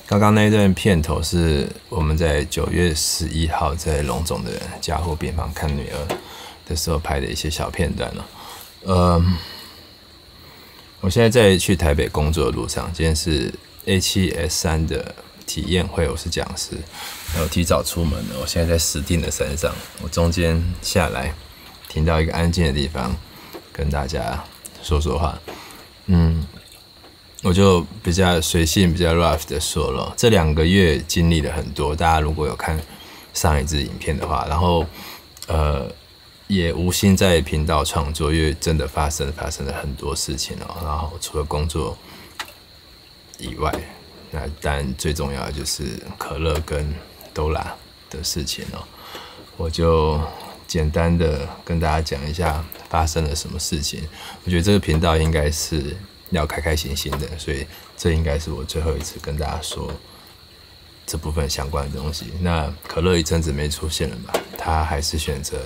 刚刚那一段片头是我们在9月11号在龙总的加护病房看女儿的时候拍的一些小片段了。我现在在去台北工作的路上，今天是 A7S3 的体验会，我是讲师，我提早出门了。我现在在石碇的山上，我中间下来停到一个安静的地方，跟大家说说话。我就比较随性、比较 rough 的说了，这2个月经历了很多。大家如果有看上一支影片的话，然后也无心在频道创作，因为真的发生了很多事情哦。然后除了工作以外，那当然最重要的就是可乐跟Dora的事情哦。我就简单的跟大家讲一下发生了什么事情。我觉得这个频道应该是要开开心心的，所以这应该是我最后一次跟大家说这部分相关的东西。那可乐一阵子没出现了嘛，他还是选择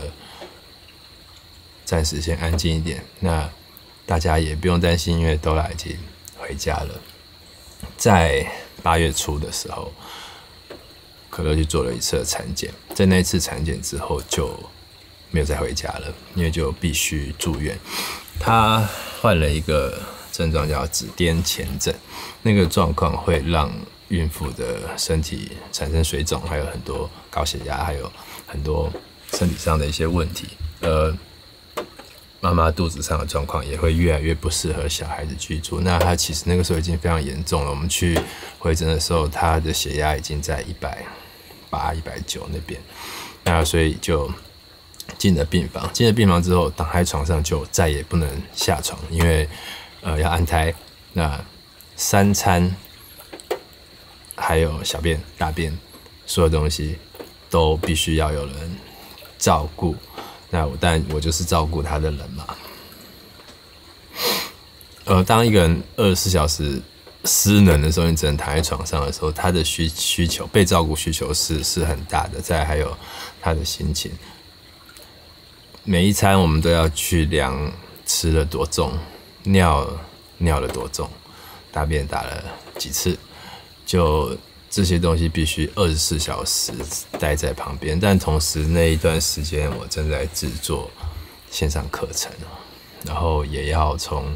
暂时先安静一点。那大家也不用担心，因为Dora已经回家了。在8月初的时候，可乐去做了一次产检，在那一次产检之后就没有再回家了，因为就必须住院。他患了一个症状叫紫癜前症，那个状况会让孕妇的身体产生水肿，还有很多高血压，还有很多身体上的一些问题。妈妈肚子上的状况也会越来越不适合小孩子居住。那她其实那个时候已经非常严重了。我们去回诊的时候，她的血压已经在180、190那边。那所以就进了病房。进了病房之后，躺在床上就再也不能下床，因为要安胎。那3餐还有小便、大便，所有东西都必须要有人照顾。那我就是照顾他的人嘛。当一个人24小时失能的时候，你只能躺在床上的时候，他的需求被照顾需求是很大的。再来还有他的心情，每一餐我们都要去量吃了多重，尿了多重，大便打了几次，就这些东西必须24小时待在旁边。但同时那一段时间我正在制作线上课程，然后也要从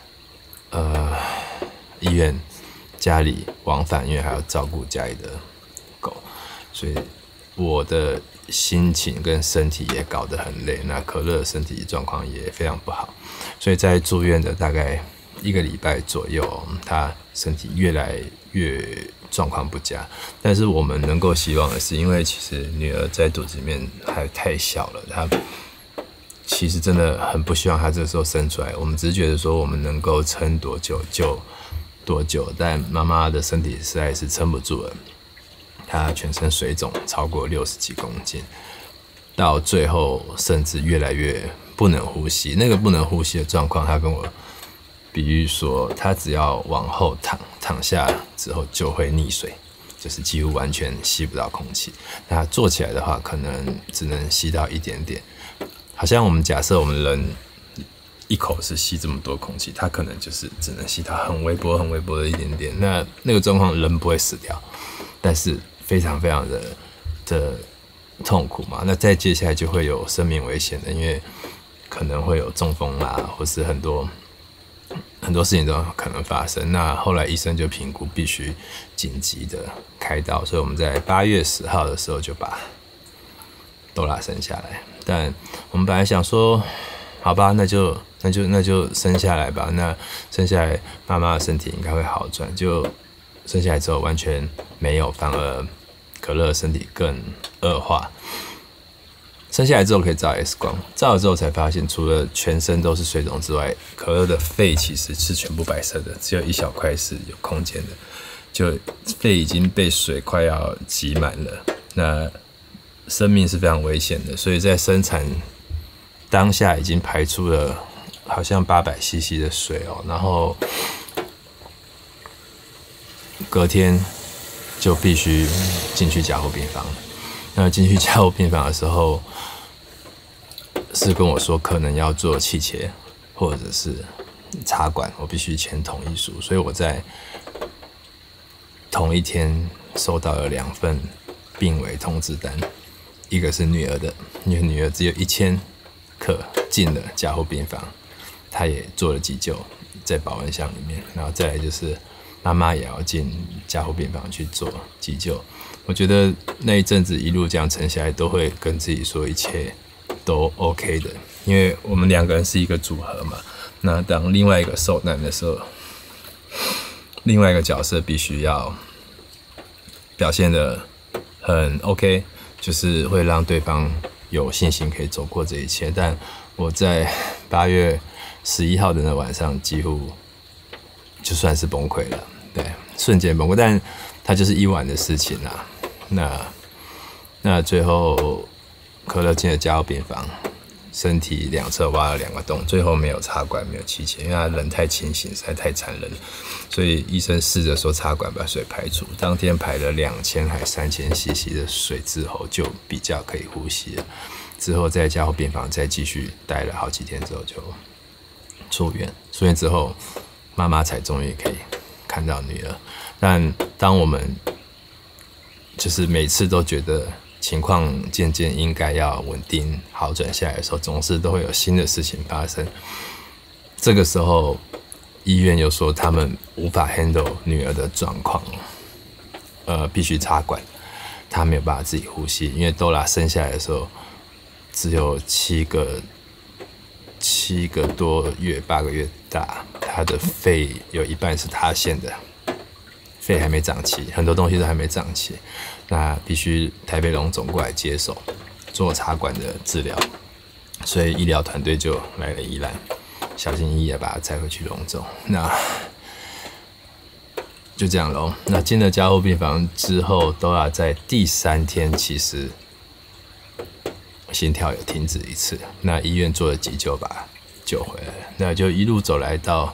医院家里往返，因为还要照顾家里的狗，所以我的心情跟身体也搞得很累。那可乐的身体状况也非常不好，所以在住院的大概1个礼拜左右，他身体越来越状况不佳。但是我们能够希望的是，因为其实女儿在肚子里面还太小了，她其实真的很不希望她这个时候生出来。我们只是觉得说我们能够撑多久就多久，但妈妈的身体实在是撑不住了。她全身水肿超过60几公斤，到最后甚至越来越不能呼吸。那个不能呼吸的状况，她跟我比喻说，她只要往后躺下之后就会溺水，就是几乎完全吸不到空气。那坐起来的话，可能只能吸到一点点。好像我们假设我们人一口是吸这么多空气，它可能就是只能吸到很微薄、很微薄的一点点。那个状况人不会死掉，但是非常非常的痛苦嘛。那再接下来就会有生命危险的，因为可能会有中风啊，或是很多事情都可能发生。那后来医生就评估必须紧急的开刀，所以我们在8月10号的时候就把Dora生下来。但我们本来想说，好吧，那就生下来吧。那生下来，妈妈的身体应该会好转。就生下来之后完全没有，反而可乐的身体更恶化。生下来之后可以照 X 光，照了之后才发现，除了全身都是水肿之外，可乐的肺其实是全部白色的，只有一小块是有空间的，就肺已经被水快要挤满了。那生命是非常危险的，所以在生产当下已经排出了好像800cc 的水哦，然后隔天就必须进去加护病房。那进去加护病房的时候，是跟我说可能要做气切或者是插管，我必须签同意书。所以我在同一天收到了2份病危通知单，一个是女儿的，因为女儿只有1000克进了加护病房，她也做了急救，在保温箱里面，然后再来就是妈妈也要进加护病房去做急救。我觉得那一阵子一路这样撑下来，都会跟自己说一切都 OK 的，因为我们2个人是一个组合嘛。那当另外一个受难的时候，另外一个角色必须要表现得很 OK， 就是会让对方有信心可以走过这一切。但我在8月11号的那晚上，几乎就算是崩溃了，对，瞬间崩溃。但它就是一晚的事情啦。那最后可乐进了加护病房，身体2侧挖了2个洞，最后没有插管，没有气切，因为他人太清醒，实在太残忍了，所以医生试着说插管把水排出。当天排了2000还3000 cc 的水之后，就比较可以呼吸了。之后在加护病房再继续待了好几天之后就出院。出院之后，妈妈才终于可以看到女儿。但当我们就是每次都觉得情况渐渐应该要稳定好转下来的时候，总是都会有新的事情发生。这个时候，医院又说他们无法 handle 女儿的状况，必须插管，她没有办法自己呼吸，因为多拉生下来的时候只有7个多月8个月大，她的肺有一半是塌陷的。肺还没长齐，很多东西都还没长齐，那必须台北荣总过来接手做插管的治疗，所以医疗团队就来了宜兰，小心翼翼的把他载回去荣总。那就这样咯。那进了加护病房之后，都要在第3天，其实心跳有停止一次，那医院做了急救把他救回来了，那就一路走来到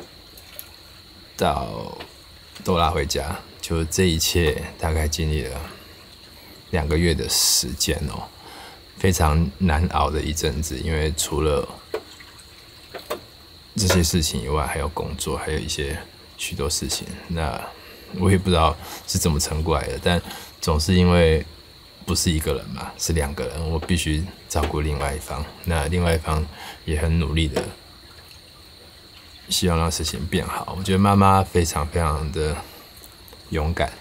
都拉回家，就这一切大概经历了2个月的时间哦，非常难熬的一阵子，因为除了这些事情以外，还有工作，还有许多事情。那我也不知道是怎么撑过来的，但总是因为不是一个人嘛，是2个人，我必须照顾另外一方，那另外一方也很努力的。希望让事情变好。我觉得妈妈非常非常的勇敢。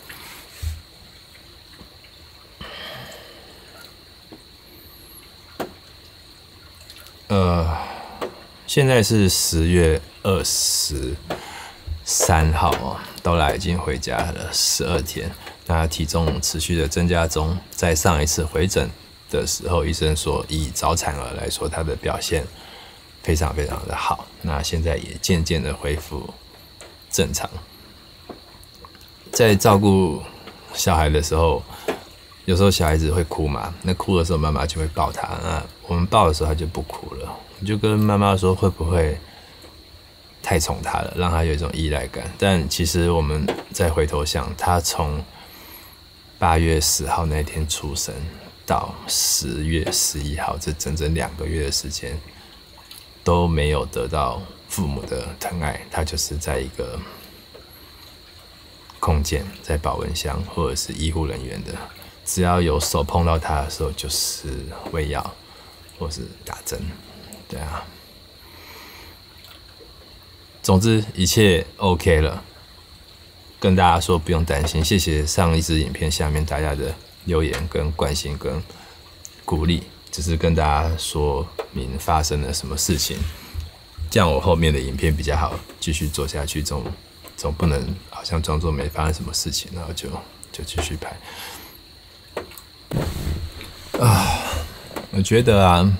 现在是10月23号哦，都来已经回家了12天，那体重持续的增加中。在上一次回诊的时候，医生说以早产儿来说，她的表现非常非常的好，那现在也渐渐的恢复正常。在照顾小孩的时候，有时候小孩子会哭嘛，那哭的时候妈妈就会抱他，那我们抱的时候他就不哭了，我就跟妈妈说会不会太宠他了，让他有一种依赖感。但其实我们再回头想，他从8月10号那天出生到10月11号，这整整2个月的时间，都没有得到父母的疼爱，他就是在一个空间，在保温箱或者是医护人员的，只要有手碰到他的时候，就是喂药或是打针，对啊。总之一切 OK 了，跟大家说不用担心。谢谢上一支影片下面大家的留言跟关心跟鼓励，只是跟大家说明发生了什么事情，这样我后面的影片比较好继续做下去，总不能好像装作没发生什么事情，然后就继续拍。我觉得啊，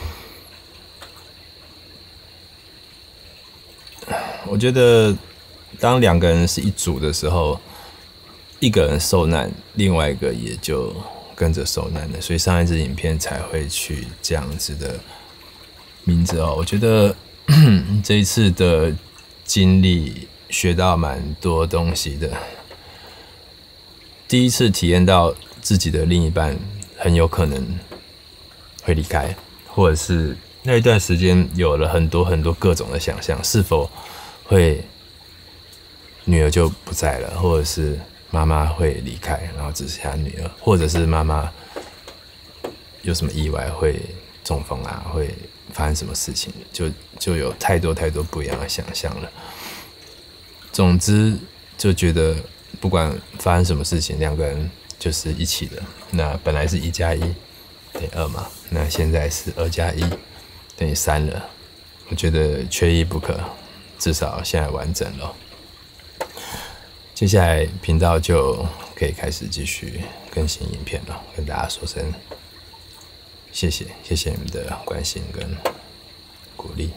当2个人是一组的时候，一个人受难，另外一个也就跟着受难了，所以上一支影片才会取这样子的名字哦。我觉得这一次的经历学到蛮多东西的。第一次体验到自己的另一半很有可能会离开，或者是那一段时间有了很多很多各种的想象，是否会女儿就不在了，或者是妈妈会离开，然后只剩下女儿，或者是妈妈有什么意外会中风啊，会发生什么事情，就有太多不一样的想象了。总之就觉得不管发生什么事情，两个人就是一起的。那本来是1+1等于2嘛，那现在是2+1等于3了。我觉得缺一不可，至少现在完整了。接下来频道就可以开始继续更新影片了，跟大家说声谢谢你们的关心跟鼓励。